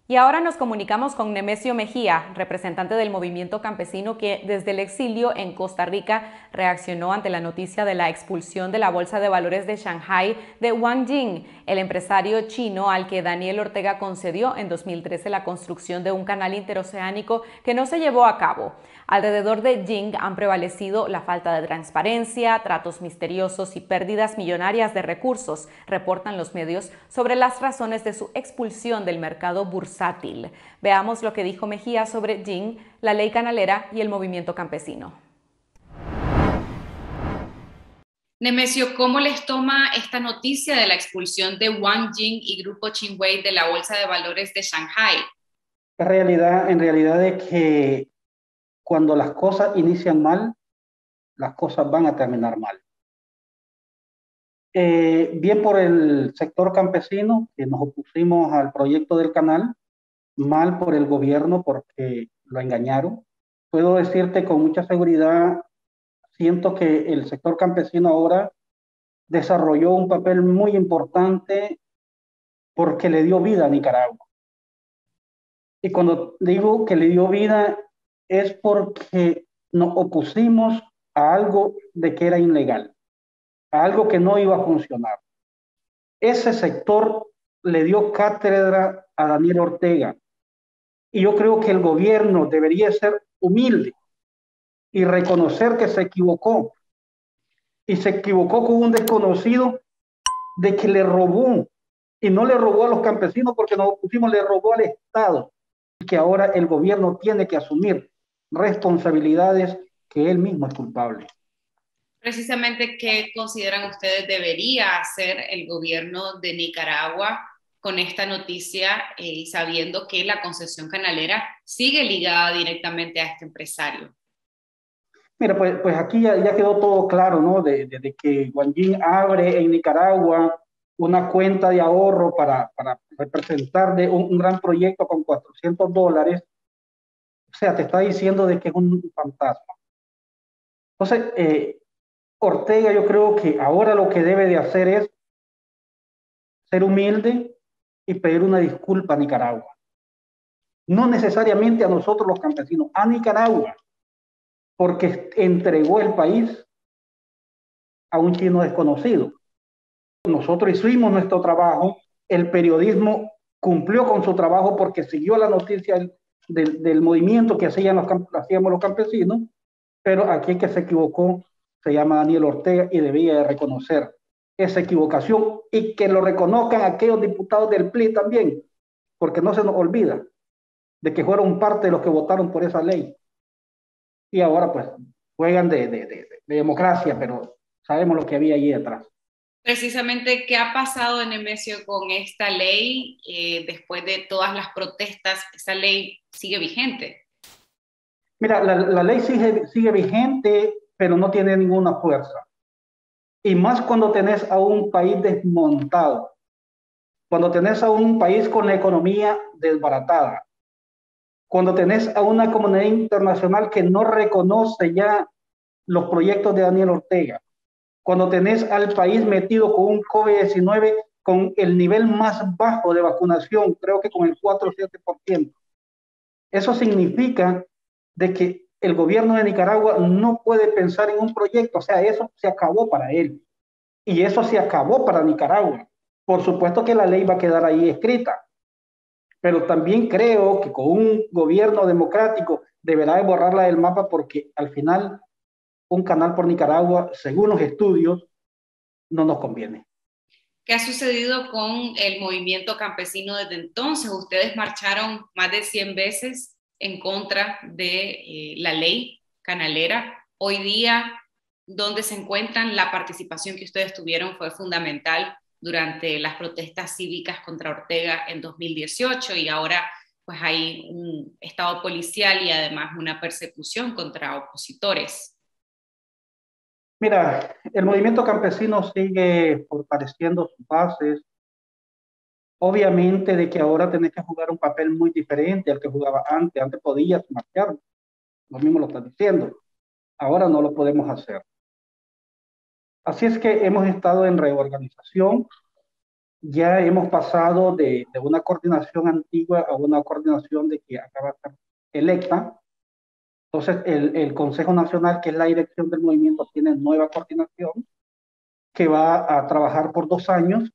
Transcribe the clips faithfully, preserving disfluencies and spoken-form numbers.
Y ahora nos comunicamos con Nemesio Mejía, representante del movimiento campesino que desde el exilio en Costa Rica reaccionó ante la noticia de la expulsión de la Bolsa de Valores de Shanghai de Wang Jing, el empresario chino al que Daniel Ortega concedió en dos mil trece la construcción de un canal interoceánico que no se llevó a cabo. Alrededor de Jing han prevalecido la falta de transparencia, tratos misteriosos y pérdidas millonarias de recursos, reportan los medios sobre las razones de su expulsión del mercado bursátil. Veamos lo que dijo Mejía sobre Jing, la ley canalera y el movimiento campesino. Nemesio, ¿cómo les toma esta noticia de la expulsión de Wang Jing y Grupo Qingwei de la Bolsa de Valores de Shanghai? En realidad, en realidad es que cuando las cosas inician mal, las cosas van a terminar mal. Eh, bien por el sector campesino, que nos opusimos al proyecto del canal, mal por el gobierno porque lo engañaron. Puedo decirte con mucha seguridad, siento que el sector campesino ahora desarrolló un papel muy importante porque le dio vida a Nicaragua. Y cuando digo que le dio vida es porque nos opusimos a algo de que era ilegal, a algo que no iba a funcionar. Ese sector le dio cátedra a Daniel Ortega. Y yo creo que el gobierno debería ser humilde y reconocer que se equivocó. Y se equivocó con un desconocido de que le robó. Y no le robó a los campesinos porque nos opusimos, le robó al Estado. Y que ahora el gobierno tiene que asumir responsabilidades que él mismo es culpable. Precisamente, ¿qué consideran ustedes debería hacer el gobierno de Nicaragua con esta noticia, eh, sabiendo que la concesión canalera sigue ligada directamente a este empresario? Mira, pues, pues aquí ya, ya quedó todo claro, ¿no? De, de, de que Wang Jing abre en Nicaragua una cuenta de ahorro para, para representar de un, un gran proyecto con cuatrocientos dólares. O sea, te está diciendo de que es un fantasma. Entonces, eh, Ortega yo creo que ahora lo que debe de hacer es ser humilde y pedir una disculpa a Nicaragua. No necesariamente a nosotros los campesinos, a Nicaragua, porque entregó el país a un chino desconocido. Nosotros hicimos nuestro trabajo, el periodismo cumplió con su trabajo porque siguió la noticia del, del, del movimiento que hacían los, hacíamos los campesinos, pero aquí que se equivocó se llama Daniel Ortega y debía de reconocer esa equivocación y que lo reconozcan aquellos diputados del P L I también, porque no se nos olvida de que fueron parte de los que votaron por esa ley. Y ahora pues juegan de, de, de, de democracia, pero sabemos lo que había allí detrás. Precisamente, ¿qué ha pasado, Nemesio, con esta ley eh, después de todas las protestas? ¿Esa ley sigue vigente? Mira, la, la ley sigue, sigue vigente, pero no tiene ninguna fuerza. Y más cuando tenés a un país desmontado, cuando tenés a un país con la economía desbaratada, cuando tenés a una comunidad internacional que no reconoce ya los proyectos de Daniel Ortega, cuando tenés al país metido con un COVID diecinueve con el nivel más bajo de vacunación, creo que con el cuatro o siete por ciento. Eso significa de que el gobierno de Nicaragua no puede pensar en un proyecto, o sea, eso se acabó para él. Y eso se acabó para Nicaragua. Por supuesto que la ley va a quedar ahí escrita, pero también creo que con un gobierno democrático deberá de borrarla del mapa porque al final un canal por Nicaragua, según los estudios, no nos conviene. ¿Qué ha sucedido con el movimiento campesino desde entonces? Ustedes marcharon más de cien veces en contra de eh, la ley canalera. Hoy día, ¿dónde se encuentran? La participación que ustedes tuvieron fue fundamental durante las protestas cívicas contra Ortega en dos mil dieciocho y ahora pues hay un estado policial y además una persecución contra opositores. Mira, el movimiento campesino sigue fortaleciendo sus bases. Obviamente de que ahora tenés que jugar un papel muy diferente al que jugaba antes. Antes podías marchar, lo mismo lo estás diciendo. Ahora no lo podemos hacer. Así es que hemos estado en reorganización. ya hemos pasado de, de una coordinación antigua a una coordinación de que acaba de ser electa. Entonces, el, el Consejo Nacional, que es la dirección del movimiento, tiene nueva coordinación que va a trabajar por dos años.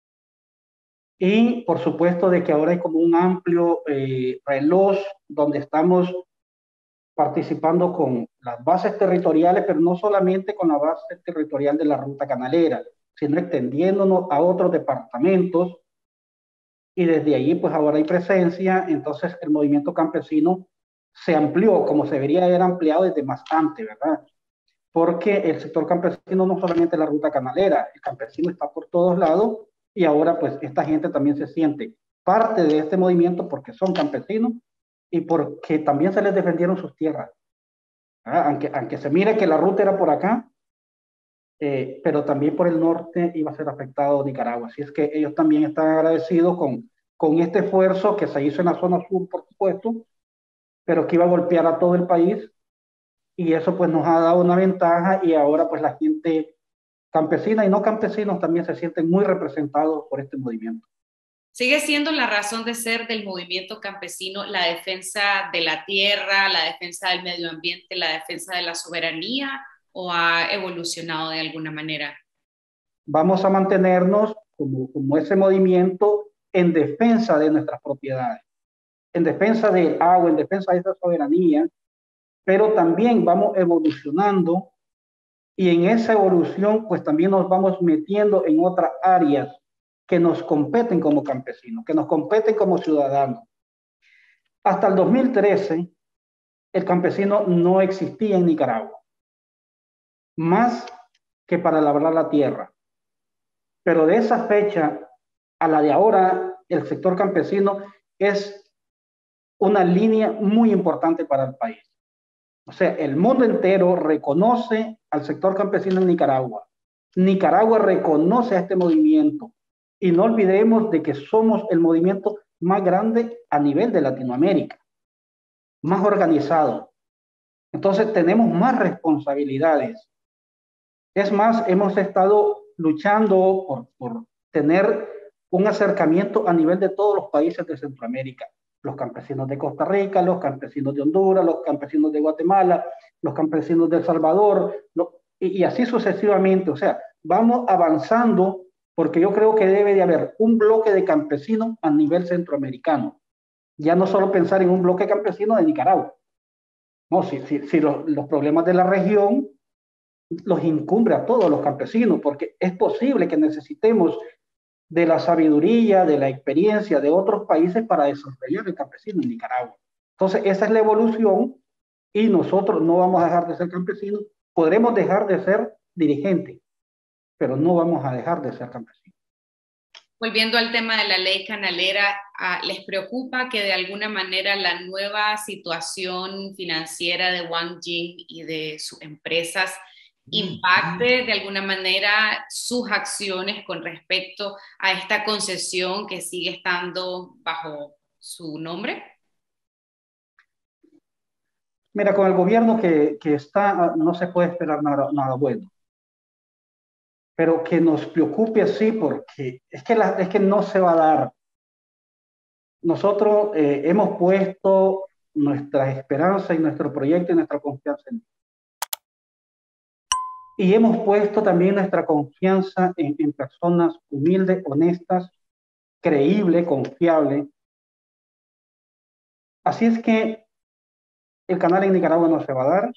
Y por supuesto de que ahora hay como un amplio eh, reloj donde estamos participando con las bases territoriales, pero no solamente con la base territorial de la ruta canalera, sino extendiéndonos a otros departamentos. Y desde allí pues ahora hay presencia. Entonces el movimiento campesino se amplió, como se debería haber ampliado desde más antes, ¿verdad? Porque el sector campesino no solamente la ruta canalera, el campesino está por todos lados, y ahora pues esta gente también se siente parte de este movimiento porque son campesinos y porque también se les defendieron sus tierras. ¿Ah? Aunque, aunque se mire que la ruta era por acá, eh, pero también por el norte iba a ser afectado Nicaragua. Así es que ellos también están agradecidos con, con este esfuerzo que se hizo en la zona sur, por supuesto, pero que iba a golpear a todo el país, y eso pues nos ha dado una ventaja, y ahora pues la gente campesina y no campesinos también se sienten muy representados por este movimiento. ¿Sigue siendo la razón de ser del movimiento campesino la defensa de la tierra, la defensa del medio ambiente, la defensa de la soberanía, o ha evolucionado de alguna manera? Vamos a mantenernos como, como ese movimiento en defensa de nuestras propiedades, en defensa del agua, en defensa de esa soberanía, pero también vamos evolucionando, y en esa evolución pues también nos vamos metiendo en otras áreas que nos competen como campesinos, que nos competen como ciudadanos. Hasta el dos mil trece, el campesino no existía en Nicaragua, más que para labrar la tierra. Pero de esa fecha a la de ahora, el sector campesino es una línea muy importante para el país. O sea, el mundo entero reconoce al sector campesino en Nicaragua. Nicaragua reconoce a este movimiento. Y no olvidemos de que somos el movimiento más grande a nivel de Latinoamérica, más organizado. Entonces tenemos más responsabilidades. Es más, hemos estado luchando por, por tener un acercamiento a nivel de todos los países de Centroamérica. Los campesinos de Costa Rica, los campesinos de Honduras, los campesinos de Guatemala, los campesinos de El Salvador, lo, y, y así sucesivamente. O sea, vamos avanzando, porque yo creo que debe de haber un bloque de campesinos a nivel centroamericano. Ya no solo pensar en un bloque campesino de Nicaragua. No, si, si, si los, los problemas de la región los incumbe a todos los campesinos, porque es posible que necesitemos de la sabiduría, de la experiencia de otros países para desarrollar el campesino en Nicaragua. Entonces, esa es la evolución, y nosotros no vamos a dejar de ser campesinos. Podremos dejar de ser dirigentes, pero no vamos a dejar de ser campesinos. Volviendo al tema de la ley canalera, ¿les preocupa que de alguna manera la nueva situación financiera de Wang Jing y de sus empresas impacte de alguna manera sus acciones con respecto a esta concesión que sigue estando bajo su nombre? Mira, con el gobierno que, que está, no se puede esperar nada, nada bueno. Pero que nos preocupe sí, porque es que, la, es que no se va a dar. Nosotros eh, hemos puesto nuestra esperanza y nuestro proyecto y nuestra confianza en él. Y hemos puesto también nuestra confianza en, en personas humildes, honestas, creíbles, confiables. Así es que el canal en Nicaragua no se va a dar.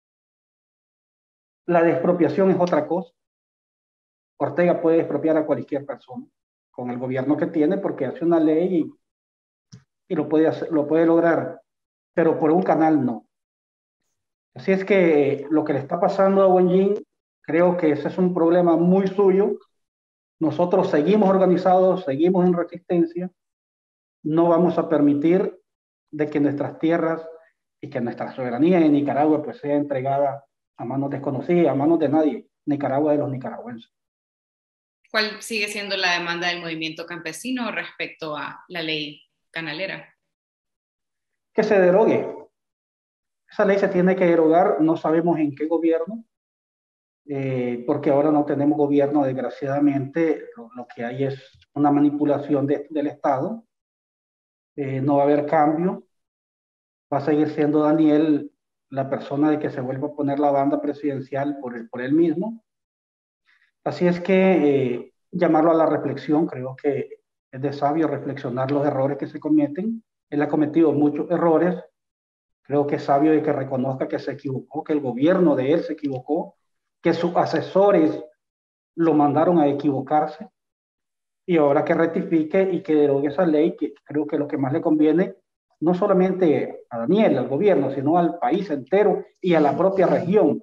La desexpropiación es otra cosa. Ortega puede expropiar a cualquier persona con el gobierno que tiene, porque hace una ley y, y lo, puede hacer, lo puede lograr, pero por un canal no. Así es que lo que le está pasando a Wang Jing, creo que ese es un problema muy suyo. Nosotros seguimos organizados, seguimos en resistencia. No vamos a permitir de que nuestras tierras y que nuestra soberanía en Nicaragua pues sea entregada a manos desconocidas, a manos de nadie. Nicaragua de los nicaragüenses. ¿Cuál sigue siendo la demanda del movimiento campesino respecto a la ley canalera? Que se derogue. Esa ley se tiene que derogar, no sabemos en qué gobierno, eh, porque ahora no tenemos gobierno, desgraciadamente. Lo, lo que hay es una manipulación de, del Estado. Eh, no va a haber cambio. Va a seguir siendo Daniel la persona de que se vuelva a poner la banda presidencial por él, por él mismo. Así es que eh, llamarlo a la reflexión, creo que es de sabio reflexionar los errores que se cometen. Él ha cometido muchos errores. Creo que es sabio de que reconozca que se equivocó, que el gobierno de él se equivocó, que sus asesores lo mandaron a equivocarse, y ahora que rectifique y que derogue esa ley, que creo que lo que más le conviene, no solamente a Daniel, al gobierno, sino al país entero y a la propia región.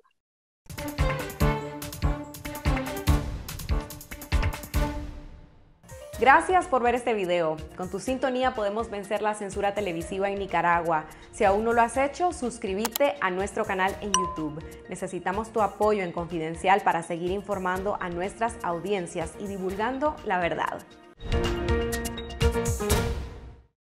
Gracias por ver este video. Con tu sintonía podemos vencer la censura televisiva en Nicaragua. Si aún no lo has hecho, suscríbete a nuestro canal en YouTube. Necesitamos tu apoyo en Confidencial para seguir informando a nuestras audiencias y divulgando la verdad.